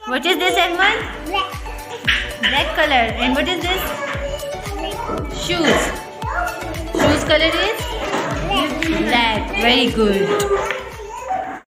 What is this, Edmund? Black. Black color. And what is this? Shoes. Shoes color is? Black. Very good.